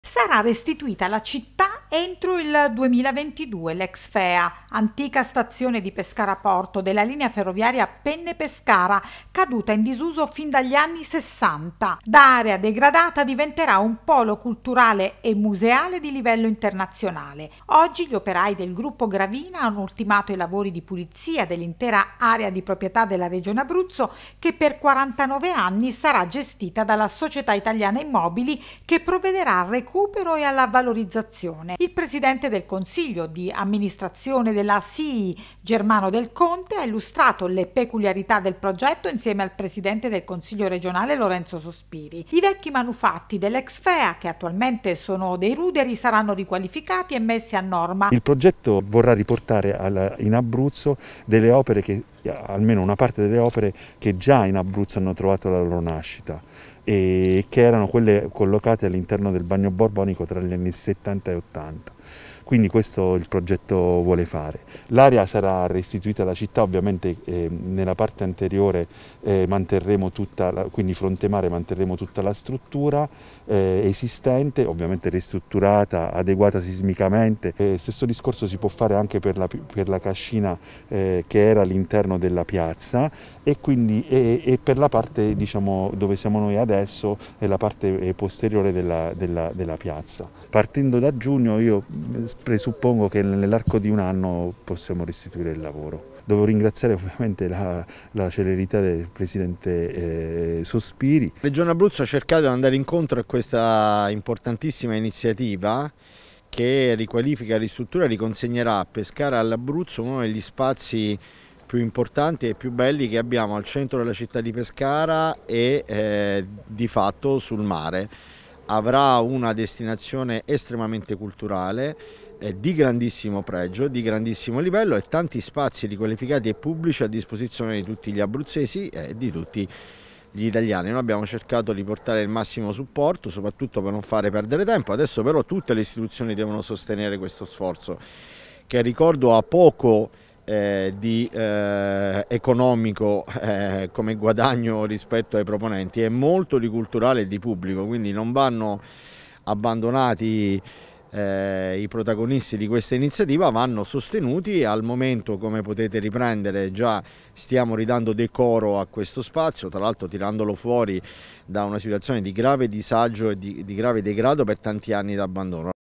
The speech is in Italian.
Sarà restituita alla città entro il 2022 l'ex FEA, antica stazione di Pescara Porto della linea ferroviaria Penne-Pescara, caduta in disuso fin dagli anni 60. Da area degradata diventerà un polo culturale e museale di livello internazionale. Oggi gli operai del gruppo Gravina hanno ultimato i lavori di pulizia dell'intera area di proprietà della Regione Abruzzo, che per 49 anni sarà gestita dalla Società Italiana Immobili, che provvederà al recupero e alla valorizzazione. Il presidente del Consiglio di amministrazione della SII, Germano Del Conte, ha illustrato le peculiarità del progetto insieme al presidente del Consiglio regionale Lorenzo Sospiri. I vecchi manufatti dell'ex FEA, che attualmente sono dei ruderi, saranno riqualificati e messi a norma. Il progetto vorrà riportare in Abruzzo delle opere almeno una parte delle opere che già in Abruzzo hanno trovato la loro nascita e che erano quelle collocate all'interno del Bagno Borbonico tra gli anni 70 e 80. Quindi questo il progetto vuole fare. L'area sarà restituita alla città, ovviamente nella parte anteriore manterremo quindi fronte mare manterremo tutta la struttura esistente, ovviamente ristrutturata, adeguata sismicamente. Stesso discorso si può fare anche per la cascina che era all'interno della piazza e quindi per la parte, diciamo, dove siamo noi adesso, è la parte posteriore della piazza. Partendo da giugno io presuppongo che nell'arco di un anno possiamo restituire il lavoro. Devo ringraziare ovviamente la celerità del presidente Sospiri. La Regione Abruzzo ha cercato di andare incontro a questa importantissima iniziativa che riqualifica e ristruttura e riconsegnerà a Pescara all'Abruzzo uno degli spazi più importanti e più belli che abbiamo al centro della città di Pescara e di fatto sul mare. Avrà una destinazione estremamente culturale, di grandissimo pregio, di grandissimo livello e tanti spazi riqualificati e pubblici a disposizione di tutti gli abruzzesi e di tutti gli italiani. Noi abbiamo cercato di portare il massimo supporto, soprattutto per non fare perdere tempo. Adesso però tutte le istituzioni devono sostenere questo sforzo, che ricordo ha poco di economico come guadagno rispetto ai proponenti, è molto di culturale e di pubblico, quindi non vanno abbandonati i protagonisti di questa iniziativa, vanno sostenuti. Al momento, come potete riprendere, già stiamo ridando decoro a questo spazio, tra l'altro tirandolo fuori da una situazione di grave disagio e di grave degrado per tanti anni d'abbandono.